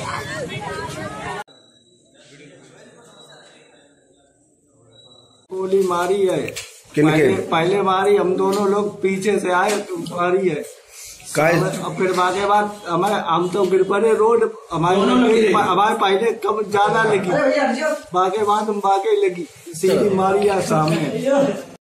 गोली मारी है। पहले मारी, हम दोनों लोग पीछे से आए तो मारी है। फिर बाके बाद हम तो गिर पड़े रोड, हमारे पहले कब ज्यादा लगी, बाके बाद हम बाके लगी, सीधी मारी है सामने।